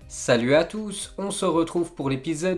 Salut à tous, on se retrouve pour l'épisode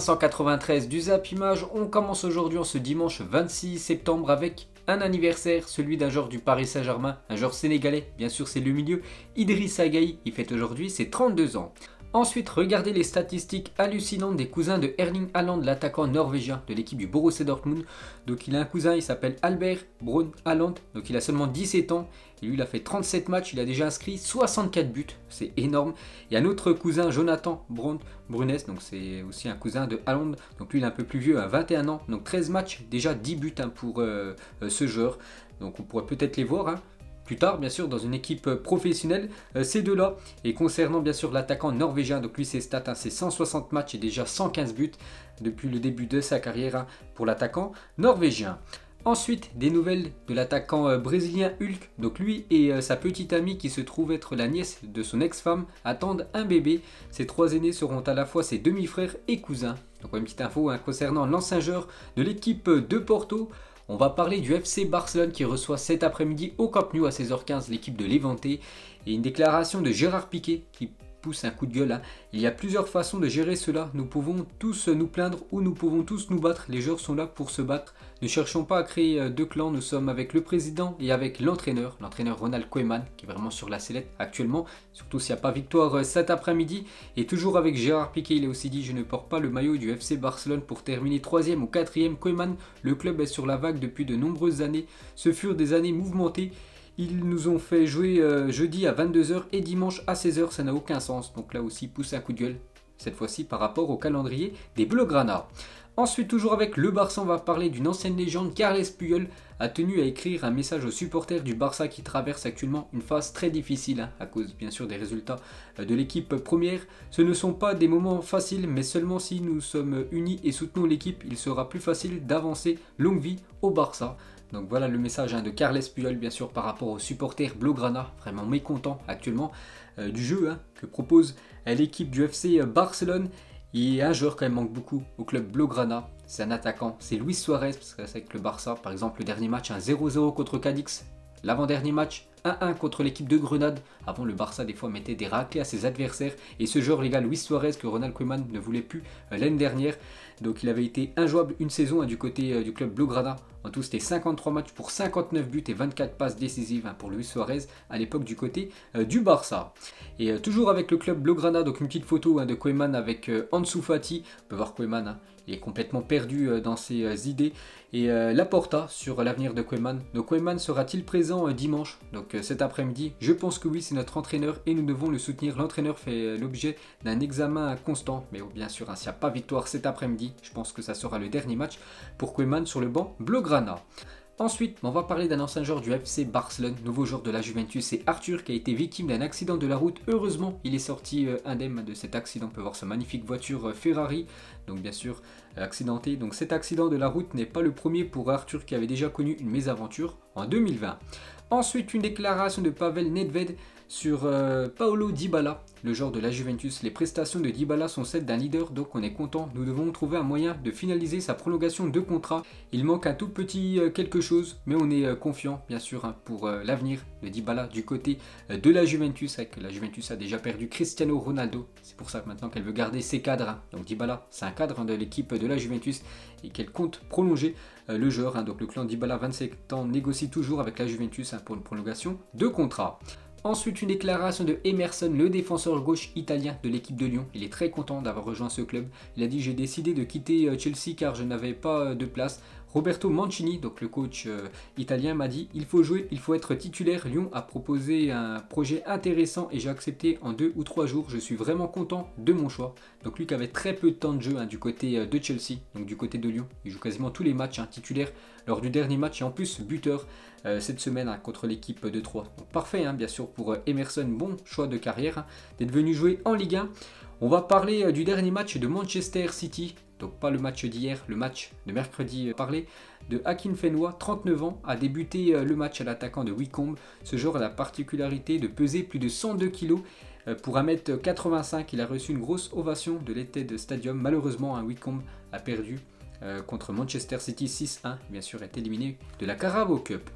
1593 du Zap Image. On commence aujourd'hui en ce dimanche 26 septembre avec un anniversaire, celui d'un joueur du Paris Saint-Germain, un joueur sénégalais, bien sûr c'est le milieu, Idrissa Gueye, il fête aujourd'hui ses 32 ans. Ensuite, regardez les statistiques hallucinantes des cousins de Erling Haaland, l'attaquant norvégien de l'équipe du Borussia Dortmund. Donc il a un cousin, il s'appelle Albert Braun Haaland, donc il a seulement 17 ans. Et lui, il a fait 37 matchs, il a déjà inscrit 64 buts, c'est énorme. Il y a un autre cousin, Jonathan Brunes, donc c'est aussi un cousin de Haaland. Donc lui, il est un peu plus vieux, à 21 ans, donc 13 matchs, déjà 10 buts pour ce joueur. Donc on pourrait peut-être les voir, plus tard, bien sûr, dans une équipe professionnelle, ces deux-là. Et concernant, bien sûr, l'attaquant norvégien, donc lui, ses stats, c'est 160 matchs et déjà 115 buts depuis le début de sa carrière pour l'attaquant norvégien. Ensuite, des nouvelles de l'attaquant brésilien Hulk. Donc lui et sa petite amie qui se trouve être la nièce de son ex-femme attendent un bébé. Ces trois aînés seront à la fois ses demi-frères et cousins. Donc une petite info concernant l'ancien joueur de l'équipe de Porto. On va parler du FC Barcelone qui reçoit cet après-midi au Camp Nou à 16h15 l'équipe de Levante. Et une déclaration de Gérard Piqué qui pousse un coup de gueule. Il y a plusieurs façons de gérer cela. Nous pouvons tous nous plaindre ou nous pouvons tous nous battre. Les joueurs sont là pour se battre. Ne cherchons pas à créer deux clans. Nous sommes avec le président et avec l'entraîneur Ronald Koeman, qui est vraiment sur la sellette actuellement. Surtout s'il n'y a pas victoire cet après-midi. Et toujours avec Gérard Piqué, il a aussi dit: je ne porte pas le maillot du FC Barcelone pour terminer 3e ou 4e. Koeman, le club est sur la vague depuis de nombreuses années. Ce furent des années mouvementées. Ils nous ont fait jouer jeudi à 22h et dimanche à 16h, ça n'a aucun sens. Donc là aussi, pousse un coup de gueule, cette fois-ci par rapport au calendrier des Blaugrana. Ensuite, toujours avec le Barça, on va parler d'une ancienne légende. Carles Puyol a tenu à écrire un message aux supporters du Barça qui traverse actuellement une phase très difficile, à cause bien sûr des résultats de l'équipe première. Ce ne sont pas des moments faciles, mais seulement si nous sommes unis et soutenons l'équipe, il sera plus facile d'avancer. Longue vie au Barça. Donc voilà le message de Carles Puyol, bien sûr, par rapport aux supporters Blaugrana, vraiment mécontents actuellement du jeu que propose l'équipe du FC Barcelone. Et un joueur quand même manque beaucoup au club Blaugrana, c'est un attaquant, c'est Luis Suarez, parce que c'est avec le Barça, par exemple le dernier match, un 0-0 contre Cadix, l'avant-dernier match, 1-1 contre l'équipe de Grenade. Avant, le Barça des fois mettait des raclées à ses adversaires. Et ce joueur, les gars, Luis Suarez, que Ronald Koeman ne voulait plus l'année dernière. Donc il avait été injouable une saison du côté du club Blaugrana. En tout, c'était 53 matchs pour 59 buts et 24 passes décisives pour Luis Suarez à l'époque du côté du Barça. Et toujours avec le club Blaugrana, donc une petite photo de Koeman avec Ansu Fati. On peut voir Koeman, il est complètement perdu dans ses idées. Et Laporta sur l'avenir de Koeman. Donc Koeman sera-t-il présent dimanche, donc cet après-midi? Je pense que oui, c'est notre entraîneur et nous devons le soutenir. L'entraîneur fait l'objet d'un examen constant. Mais bien sûr, s'il n'y a pas victoire cet après-midi, je pense que ça sera le dernier match pour Koeman sur le banc Blaugrana. Ensuite, on va parler d'un ancien joueur du FC Barcelone, nouveau joueur de la Juventus, c'est Arthur qui a été victime d'un accident de la route. Heureusement, il est sorti indemne de cet accident. On peut voir sa magnifique voiture Ferrari, donc bien sûr accidentée. Donc cet accident de la route n'est pas le premier pour Arthur qui avait déjà connu une mésaventure en 2020. Ensuite, une déclaration de Pavel Nedved sur Paulo Dybala, le joueur de la Juventus. Les prestations de Dybala sont celles d'un leader, donc on est content. Nous devons trouver un moyen de finaliser sa prolongation de contrat. Il manque un tout petit quelque chose, mais on est confiant, bien sûr, pour l'avenir de Dybala du côté de la Juventus. Avec la Juventus a déjà perdu Cristiano Ronaldo. C'est pour ça que maintenant qu'elle veut garder ses cadres. Donc Dybala, c'est un cadre de l'équipe de la Juventus et qu'elle compte prolonger le joueur. Donc le clan Dybala, 27 ans, négocie toujours avec la Juventus pour une prolongation de contrat. Ensuite, une déclaration de Emerson, le défenseur gauche italien de l'équipe de Lyon. Il est très content d'avoir rejoint ce club. Il a dit: j'ai décidé de quitter Chelsea car je n'avais pas de place. Roberto Mancini, donc le coach italien, m'a dit: il faut jouer, il faut être titulaire. Lyon a proposé un projet intéressant et j'ai accepté en 2 ou 3 jours. Je suis vraiment content de mon choix. Donc lui qui avait très peu de temps de jeu du côté de Chelsea, donc du côté de Lyon. Il joue quasiment tous les matchs titulaire lors du dernier match et en plus buteur cette semaine contre l'équipe de Troyes. Donc parfait bien sûr pour Emerson, bon choix de carrière d'être venu jouer en Ligue 1. On va parler du dernier match de Manchester City. Donc pas le match d'hier, le match de mercredi. Parler de Akinfenwa, 39 ans, a débuté le match à l'attaquant de Wycombe. Ce joueur a la particularité de peser plus de 102 kg. Pour 1m85, il a reçu une grosse ovation de l'Etihad Stadium. Malheureusement, Wycombe a perdu contre Manchester City 6-1. Bien sûr, est éliminé de la Carabao Cup.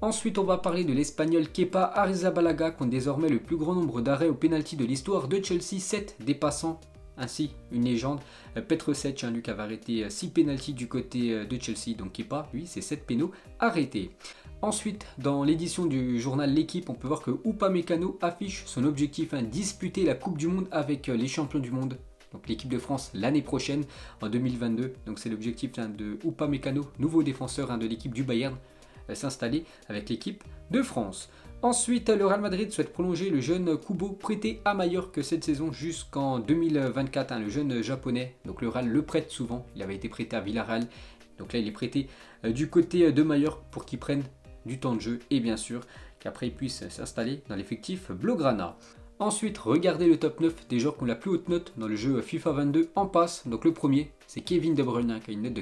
Ensuite, on va parler de l'Espagnol Kepa Arrizabalaga, qui compte désormais le plus grand nombre d'arrêts au pénalty de l'histoire de Chelsea, 7 dépassant ainsi une légende. Petr Cech, lui qui avait arrêté 6 pénaltys du côté de Chelsea, donc Kepa, lui, c'est 7 pénaux arrêtés. Ensuite, dans l'édition du journal L'équipe, on peut voir que Upamecano affiche son objectif, disputer la Coupe du Monde avec les champions du monde. Donc l'équipe de France l'année prochaine, en 2022. Donc c'est l'objectif de Upamecano, nouveau défenseur de l'équipe du Bayern, s'installer avec l'équipe de France. Ensuite, le Real Madrid souhaite prolonger le jeune Kubo prêté à Mallorca cette saison jusqu'en 2024. Le jeune japonais, donc le Real le prête souvent. Il avait été prêté à Villarreal. Donc là, il est prêté du côté de Mallorca pour qu'il prenne du temps de jeu et bien sûr qu'après il puisse s'installer dans l'effectif Blaugrana. Ensuite, regardez le top 9 des joueurs qui ont la plus haute note dans le jeu FIFA 22 en passe. Donc le premier, c'est Kevin De Bruyne qui a une note de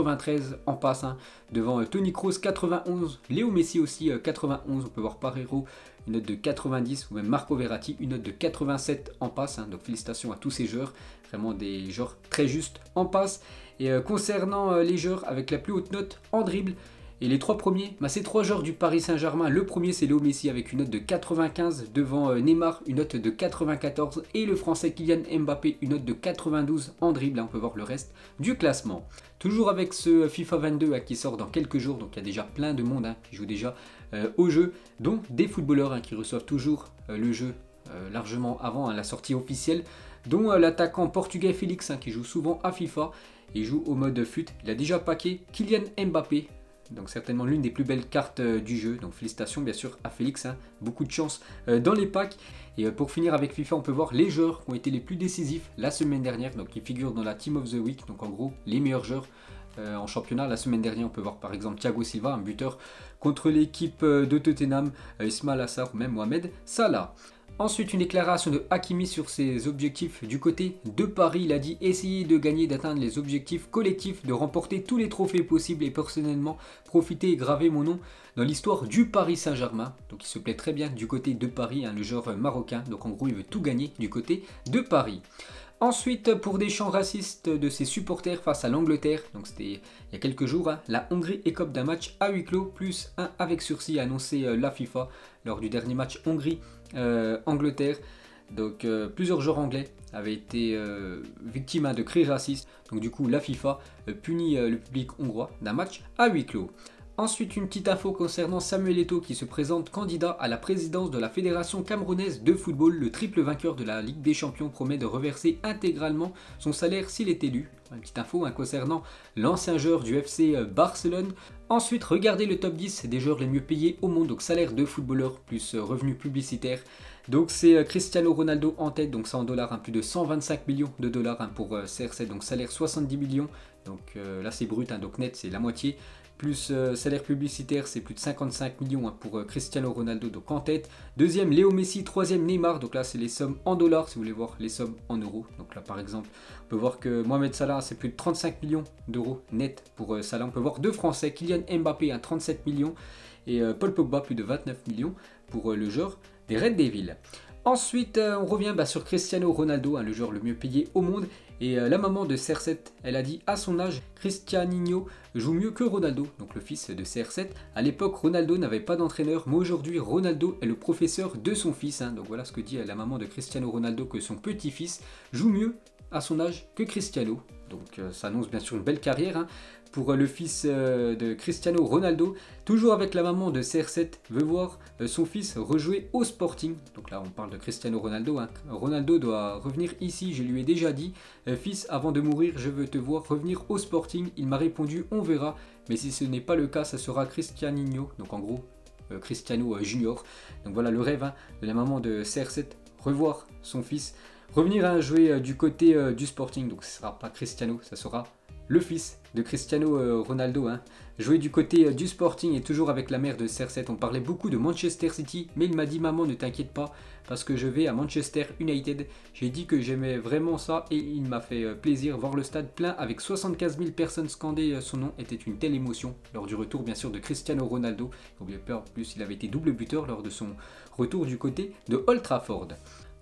93 en passe, devant Toni Kroos 91, Léo Messi aussi 91, on peut voir Parejo une note de 90, ou même Marco Verratti une note de 87 en passe. Donc félicitations à tous ces joueurs, vraiment des joueurs très justes en passe. Et concernant les joueurs avec la plus haute note en dribble, et les trois premiers, c'est trois joueurs du Paris Saint-Germain. Le premier, c'est Léo Messi avec une note de 95, devant Neymar, une note de 94, et le français Kylian Mbappé, une note de 92 en dribble. On peut voir le reste du classement. Toujours avec ce FIFA 22 qui sort dans quelques jours, donc il y a déjà plein de monde qui joue déjà au jeu, dont des footballeurs qui reçoivent toujours le jeu largement avant la sortie officielle, dont l'attaquant portugais Félix qui joue souvent à FIFA, et joue au mode FUT. Il a déjà packé Kylian Mbappé. Donc certainement l'une des plus belles cartes du jeu. Donc félicitations bien sûr à Félix, beaucoup de chance dans les packs. Et pour finir avec FIFA, on peut voir les joueurs qui ont été les plus décisifs la semaine dernière, donc qui figurent dans la Team of the Week. Donc en gros les meilleurs joueurs en championnat. La semaine dernière, on peut voir par exemple Thiago Silva, un buteur contre l'équipe de Tottenham, Ismail Assar ou même Mohamed Salah. Ensuite, une déclaration de Hakimi sur ses objectifs du côté de Paris. Il a dit essayer de gagner, d'atteindre les objectifs collectifs, de remporter tous les trophées possibles et personnellement profiter et graver mon nom dans l'histoire du Paris Saint-Germain. Donc il se plaît très bien du côté de Paris, le joueur marocain. Donc en gros, il veut tout gagner du côté de Paris. Ensuite, pour des chants racistes de ses supporters face à l'Angleterre, donc c'était il y a quelques jours, la Hongrie écope d'un match à huis clos, plus un avec sursis, a annoncé la FIFA lors du dernier match Hongrie-Angleterre. Donc plusieurs joueurs anglais avaient été victimes de cris racistes, donc du coup la FIFA punit le public hongrois d'un match à huis clos. Ensuite, une petite info concernant Samuel Eto'o qui se présente candidat à la présidence de la Fédération camerounaise de football. Le triple vainqueur de la Ligue des Champions promet de reverser intégralement son salaire s'il est élu. Une petite info concernant l'ancien joueur du FC Barcelone. Ensuite, regardez le top 10 des joueurs les mieux payés au monde, donc salaire de footballeur plus revenus publicitaires. Donc c'est Cristiano Ronaldo en tête, donc ça en dollars, plus de 125 millions de dollars pour CR7, donc salaire 70 millions. Donc là c'est brut, donc net c'est la moitié. Plus salaire publicitaire, c'est plus de 55 millions pour Cristiano Ronaldo, donc en tête. Deuxième, Léo Messi. Troisième, Neymar. Donc là, c'est les sommes en dollars, si vous voulez voir les sommes en euros. Donc là, par exemple, on peut voir que Mohamed Salah, c'est plus de 35 millions d'euros net pour Salah. On peut voir deux Français, Kylian Mbappé, 37 millions. Et Paul Pogba, plus de 29 millions pour le joueur des Red Devils. Ensuite, on revient sur Cristiano Ronaldo, le joueur le mieux payé au monde. Et la maman de CR7, elle a dit à son âge, Cristianinho joue mieux que Ronaldo, donc le fils de CR7. À l'époque, Ronaldo n'avait pas d'entraîneur, mais aujourd'hui, Ronaldo est le professeur de son fils. Donc voilà ce que dit la maman de Cristiano Ronaldo, que son petit-fils joue mieux à son âge que Cristiano. Donc ça annonce bien sûr une belle carrière pour le fils de Cristiano Ronaldo. Toujours avec la maman de CR7, veut voir son fils rejouer au Sporting. Donc là on parle de Cristiano Ronaldo. Ronaldo doit revenir ici, je lui ai déjà dit. Fils, avant de mourir, je veux te voir revenir au Sporting. Il m'a répondu, on verra. Mais si ce n'est pas le cas, ça sera Cristianinho. Donc en gros, Cristiano Junior. Donc voilà le rêve de la maman de CR7, revoir son fils. Revenir jouer du côté du Sporting, donc ce ne sera pas Cristiano, ça sera le fils de Cristiano Ronaldo. Jouer du côté du Sporting et toujours avec la mère de CR7. On parlait beaucoup de Manchester City, mais il m'a dit maman ne t'inquiète pas parce que je vais à Manchester United. J'ai dit que j'aimais vraiment ça et il m'a fait plaisir. Voir le stade plein avec 75 000 personnes scander son nom était une telle émotion lors du retour bien sûr de Cristiano Ronaldo. N'oubliez pas, en plus il avait été double buteur lors de son retour du côté de Old Trafford.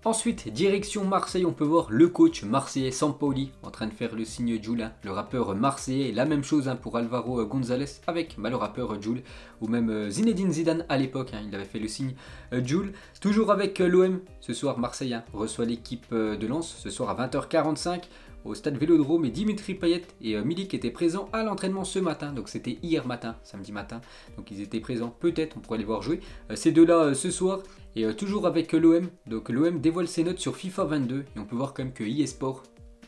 Ensuite, direction Marseille, on peut voir le coach marseillais Sampaoli en train de faire le signe Jul, le rappeur marseillais. La même chose pour Alvaro González avec le rappeur Jul, ou même Zinedine Zidane à l'époque, il avait fait le signe Jul. Toujours avec l'OM, ce soir Marseille reçoit l'équipe de Lens, ce soir à 20h45 au stade Vélodrome, et Dimitri Payet et Milik étaient présents à l'entraînement ce matin, donc c'était hier matin, samedi matin, donc ils étaient présents, peut-être on pourrait les voir jouer, ces deux-là ce soir. Et toujours avec l'OM, donc l'OM dévoile ses notes sur FIFA 22, et on peut voir quand même que eSport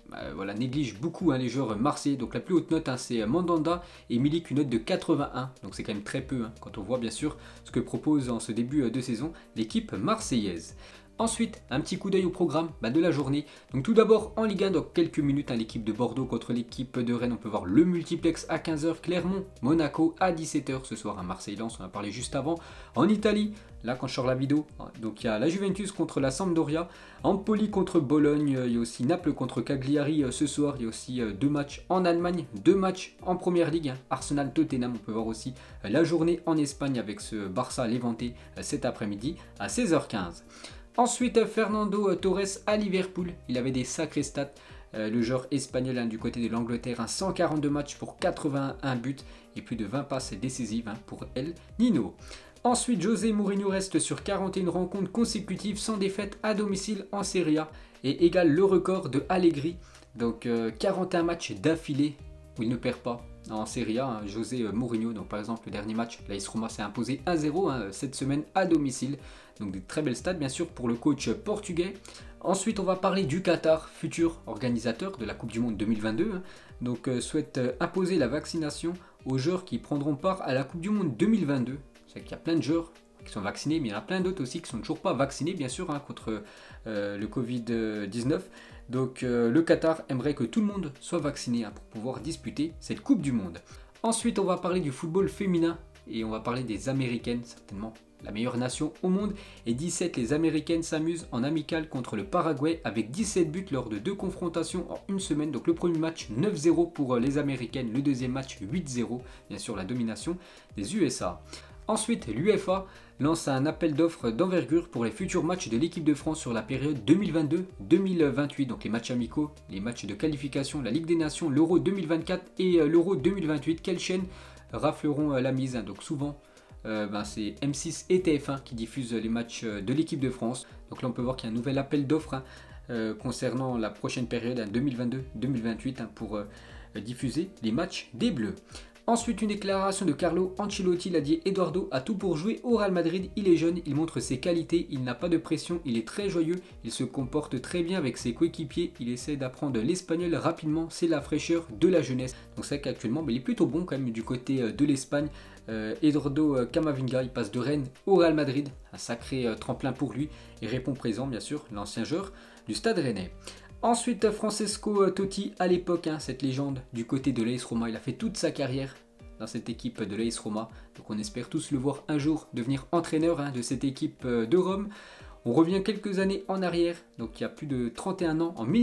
néglige beaucoup les joueurs marseillais. Donc la plus haute note c'est Mandanda et Milik, une note de 81, donc c'est quand même très peu quand on voit bien sûr ce que propose en ce début de saison l'équipe marseillaise. Ensuite, un petit coup d'œil au programme de la journée. Donc tout d'abord en Ligue 1, dans quelques minutes, l'équipe de Bordeaux contre l'équipe de Rennes. On peut voir le multiplex à 15h, Clermont, Monaco à 17h ce soir, Marseille-Lens, on a parlé juste avant. En Italie, là quand je sors la vidéo, donc il y a la Juventus contre la Sampdoria, Empoli contre Bologne, il y a aussi Naples contre Cagliari ce soir. Il y a aussi 2 matchs en Allemagne, 2 matchs en Première Ligue, Arsenal-Tottenham. On peut voir aussi la journée en Espagne avec ce Barça-Levante cet après-midi à 16h15. Ensuite, Fernando Torres à Liverpool, il avait des sacrés stats, le joueur espagnol du côté de l'Angleterre, 142 matchs pour 81 buts et plus de 20 passes décisives pour El Nino. Ensuite, José Mourinho reste sur 41 rencontres consécutives sans défaite à domicile en Serie A et égale le record de Allegri, donc 41 matchs d'affilée où il ne perd pas. En Serie A, José Mourinho, donc par exemple le dernier match, l'AS Roma s'est imposé 1-0 cette semaine à domicile. Donc des très belles stats bien sûr pour le coach portugais. Ensuite on va parler du Qatar, futur organisateur de la Coupe du Monde 2022. Donc souhaite imposer la vaccination aux joueurs qui prendront part à la Coupe du Monde 2022. C'est qu'il y a plein de joueurs qui sont vaccinés, mais il y en a plein d'autres aussi qui ne sont toujours pas vaccinés bien sûr contre le Covid-19. Donc le Qatar aimerait que tout le monde soit vacciné pour pouvoir disputer cette Coupe du Monde. Ensuite on va parler du football féminin et on va parler des Américaines, certainement la meilleure nation au monde. Et 17, les Américaines s'amusent en amical contre le Paraguay avec 17 buts lors de 2 confrontations en une semaine. Donc le premier match 9-0 pour les Américaines, le deuxième match 8-0, bien sûr la domination des USA. Ensuite, l'UEFA lance un appel d'offres d'envergure pour les futurs matchs de l'équipe de France sur la période 2022-2028. Donc les matchs amicaux, les matchs de qualification, la Ligue des Nations, l'Euro 2024 et l'Euro 2028. Quelles chaînes rafleront la mise? Donc souvent, c'est M6 et TF1 qui diffusent les matchs de l'équipe de France. Donc là on peut voir qu'il y a un nouvel appel d'offres concernant la prochaine période 2022-2028 pour diffuser les matchs des Bleus. Ensuite, une déclaration de Carlo Ancelotti, il a dit: Eduardo a tout pour jouer au Real Madrid, il est jeune, il montre ses qualités, il n'a pas de pression, il est très joyeux, il se comporte très bien avec ses coéquipiers, il essaie d'apprendre l'espagnol rapidement, c'est la fraîcheur de la jeunesse. Donc c'est vrai qu'actuellement il est plutôt bon quand même du côté de l'Espagne. Eduardo Camavinga, il passe de Rennes au Real Madrid, un sacré tremplin pour lui, et répond présent bien sûr, l'ancien joueur du Stade Rennais. Ensuite, Francesco Totti, à l'époque, cette légende du côté de l'AS Roma, il a fait toute sa carrière dans cette équipe de l'AS Roma. Donc on espère tous le voir un jour devenir entraîneur de cette équipe de Rome. On revient quelques années en arrière, donc il y a plus de 31 ans, en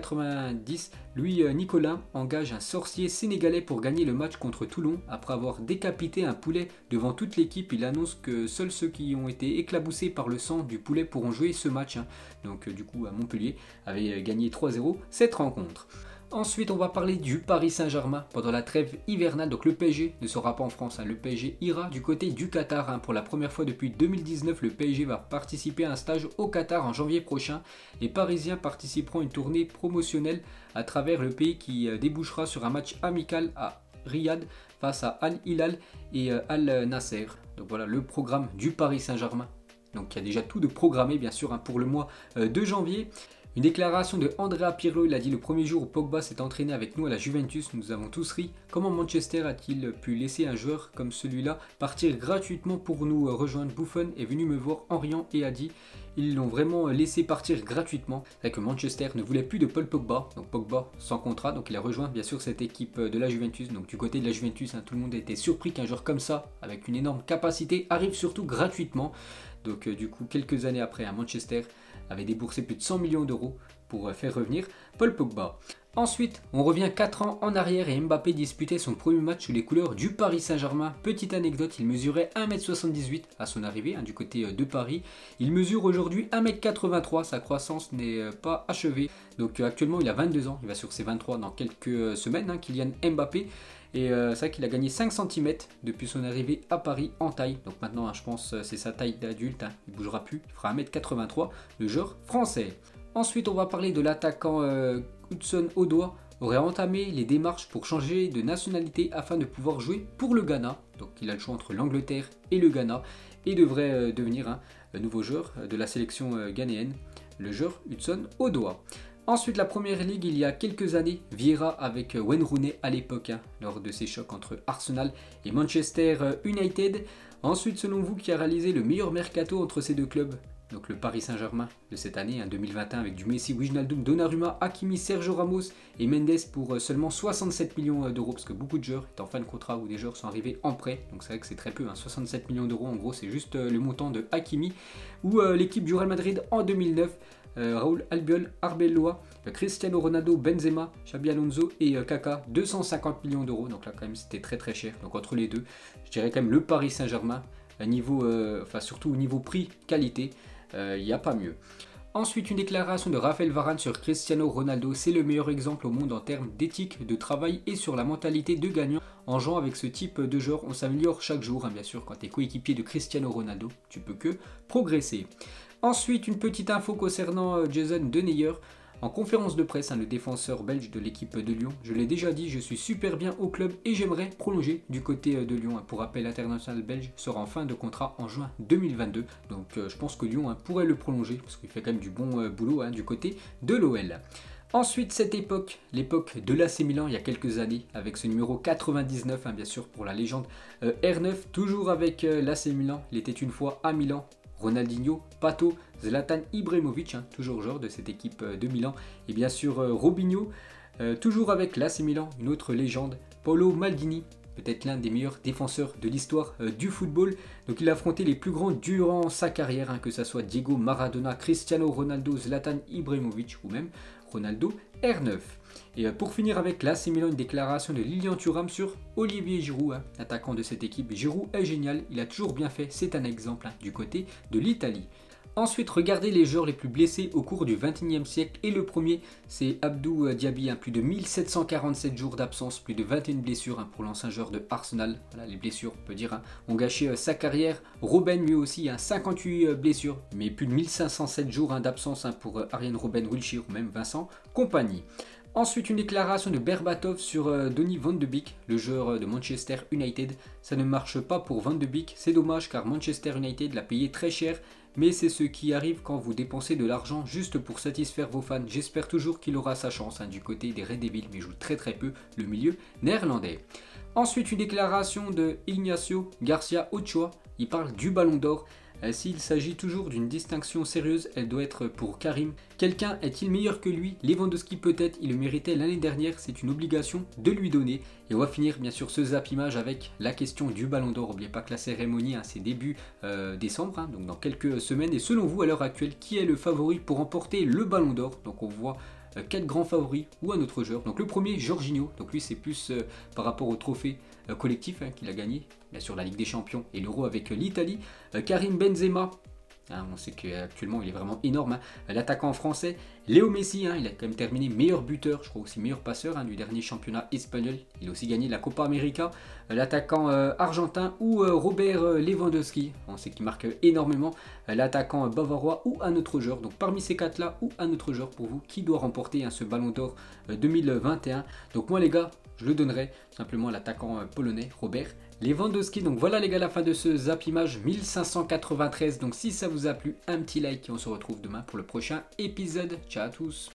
1990, Louis Nicolin engage un sorcier sénégalais pour gagner le match contre Toulon. Après avoir décapité un poulet devant toute l'équipe, il annonce que seuls ceux qui ont été éclaboussés par le sang du poulet pourront jouer ce match. Donc du coup, à Montpellier avait gagné 3-0 cette rencontre. Ensuite, on va parler du Paris Saint-Germain pendant la trêve hivernale. Donc le PSG ne sera pas en France, le PSG ira du côté du Qatar. Pour la première fois depuis 2019, le PSG va participer à un stage au Qatar en janvier prochain. Les Parisiens participeront à une tournée promotionnelle à travers le pays qui débouchera sur un match amical à Riyad face à Al Hilal et Al Nasser. Donc voilà le programme du Paris Saint-Germain. Donc il y a déjà tout de programmé bien sûr pour le mois de janvier. Une déclaration de Andrea Pirlo, il a dit: le premier jour où Pogba s'est entraîné avec nous à la Juventus, nous avons tous ri. Comment Manchester a-t-il pu laisser un joueur comme celui-là partir gratuitement pour nous rejoindre? Buffon est venu me voir en riant et a dit: ils l'ont vraiment laissé partir gratuitement. C'est que Manchester ne voulait plus de Paul Pogba, donc Pogba sans contrat, donc il a rejoint bien sûr cette équipe de la Juventus. Donc du côté de la Juventus, tout le monde a été surpris qu'un joueur comme ça, avec une énorme capacité, arrive surtout gratuitement. Donc du coup, quelques années après, Manchester avait déboursé plus de 100 millions d'euros pour faire revenir Paul Pogba. Ensuite, on revient 4 ans en arrière et Mbappé disputait son premier match sous les couleurs du Paris Saint-Germain. Petite anecdote, il mesurait 1m78 à son arrivée du côté de Paris. Il mesure aujourd'hui 1m83, sa croissance n'est pas achevée. Donc actuellement il a 22 ans, il va sur ses 23 dans quelques semaines, Kylian Mbappé. Et c'est vrai qu'il a gagné 5 cm depuis son arrivée à Paris en taille. Donc maintenant je pense c'est sa taille d'adulte, il ne bougera plus, il fera 1m83, le joueur français. Ensuite, on va parler de l'attaquant Hudson-Odoi aurait entamé les démarches pour changer de nationalité afin de pouvoir jouer pour le Ghana. Donc il a le choix entre l'Angleterre et le Ghana et devrait devenir un nouveau joueur de la sélection ghanéenne, le joueur Hudson-Odoi. Ensuite, la Première Ligue, il y a quelques années, Vieira avec Wayne Rooney à l'époque, lors de ces chocs entre Arsenal et Manchester United. Ensuite, selon vous, qui a réalisé le meilleur mercato entre ces deux clubs? Donc le Paris Saint-Germain de cette année, 2021, avec du Messi, Wijnaldum, Donnarumma, Hakimi, Sergio Ramos et Mendes pour seulement 67 millions d'euros, parce que beaucoup de joueurs étaient en fin de contrat ou des joueurs sont arrivés en prêt, donc c'est vrai que c'est très peu, 67 millions d'euros en gros, c'est juste le montant de Hakimi, ou l'équipe du Real Madrid en 2009, Raúl Albiol, Arbeloa, Cristiano Ronaldo, Benzema, Xabi Alonso et Kaka, 250 millions d'euros, donc là quand même c'était très très cher, donc entre les deux, je dirais quand même le Paris Saint-Germain, surtout au niveau prix-qualité, il n'y a pas mieux. Ensuite, une déclaration de Raphaël Varane sur Cristiano Ronaldo. C'est le meilleur exemple au monde en termes d'éthique, de travail et sur la mentalité de gagnant. En jouant avec ce type de joueur, on s'améliore chaque jour. Bien sûr, quand tu es coéquipier de Cristiano Ronaldo, tu peux que progresser. Ensuite, une petite info concernant Jason Denayer. En conférence de presse, le défenseur belge de l'équipe de Lyon, je l'ai déjà dit, je suis super bien au club et j'aimerais prolonger du côté de Lyon. Pour rappel, l'international belge sera en fin de contrat en juin 2022. Donc je pense que Lyon pourrait le prolonger parce qu'il fait quand même du bon boulot du côté de l'OL. Ensuite, cette époque, l'époque de l'AC Milan il y a quelques années, avec ce numéro 99, bien sûr pour la légende R9, toujours avec l'AC Milan, il était une fois à Milan. Ronaldinho, Pato, Zlatan Ibrahimovic, toujours joueur de cette équipe de Milan, et bien sûr Robinho, toujours avec l'AC Milan, une autre légende, Paolo Maldini, peut-être l'un des meilleurs défenseurs de l'histoire du football. Donc il a affronté les plus grands durant sa carrière, que ce soit Diego Maradona, Cristiano Ronaldo, Zlatan Ibrahimovic ou même Ronaldo R9. Et pour finir avec l'AC Milan, une déclaration de Lilian Thuram sur Olivier Giroud, attaquant de cette équipe. Giroud est génial, il a toujours bien fait, c'est un exemple du côté de l'Italie. Ensuite, regardez les joueurs les plus blessés au cours du XXIe siècle. Et le premier, c'est Abdou Diaby, plus de 1747 jours d'absence, plus de 21 blessures pour l'ancien joueur de Arsenal. Voilà, les blessures, on peut dire, ont gâché sa carrière. Robben, lui aussi, 58 blessures, mais plus de 1507 jours d'absence pour Arjen Robben, Wilshere ou même Vincent Kompany. Ensuite, une déclaration de Berbatov sur Donny van de Beek, le joueur de Manchester United. Ça ne marche pas pour Van de Beek, c'est dommage car Manchester United l'a payé très cher, mais c'est ce qui arrive quand vous dépensez de l'argent juste pour satisfaire vos fans. J'espère toujours qu'il aura sa chance du côté des Red Devils, mais il joue très très peu le milieu néerlandais. Ensuite, une déclaration de Ignacio Garcia Ochoa, il parle du Ballon d'Or. S'il s'agit toujours d'une distinction sérieuse, elle doit être pour Karim. Quelqu'un est-il meilleur que lui? Lewandowski peut-être, il le méritait l'année dernière, c'est une obligation de lui donner. Et on va finir bien sûr ce zappimage avec la question du Ballon d'Or. N'oubliez pas que la cérémonie c'est début décembre, donc dans quelques semaines. Et selon vous, à l'heure actuelle, qui est le favori pour remporter le Ballon d'Or? Donc on voit 4 grands favoris ou un autre joueur. Donc le premier, Jorginho, donc lui c'est plus par rapport au trophée collectif qu'il a gagné, bien sûr la Ligue des Champions et l'Euro avec l'Italie. Karim Benzema, on sait qu'actuellement il est vraiment énorme, l'attaquant français. Léo Messi, il a quand même terminé meilleur buteur, je crois aussi meilleur passeur du dernier championnat espagnol. Il a aussi gagné la Copa América. L'attaquant argentin ou Robert Lewandowski, on sait qu'il marque énormément. L'attaquant bavarois ou un autre joueur. Donc parmi ces 4 là ou un autre joueur pour vous, qui doit remporter ce Ballon d'Or 2021? Donc moi les gars, je le donnerai simplement à l'attaquant polonais Robert Lewandowski. Donc voilà les gars, la fin de ce zappimage 1593. Donc si ça vous a plu, un petit like et on se retrouve demain pour le prochain épisode. Ciao à tous.